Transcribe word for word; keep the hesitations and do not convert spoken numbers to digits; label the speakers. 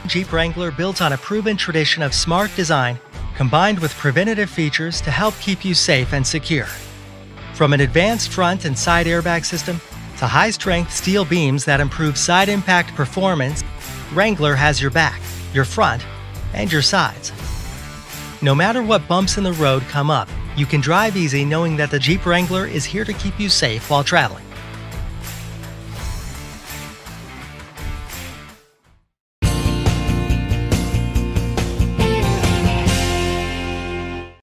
Speaker 1: Jeep Wrangler built on a proven tradition of smart design combined with preventative features to help keep you safe and secure. From an advanced front and side airbag system to high-strength steel beams that improve side impact performance, Wrangler has your back, your front, and your sides. No matter what bumps in the road come up, you can drive easy knowing that the Jeep Wrangler is here to keep you safe while traveling.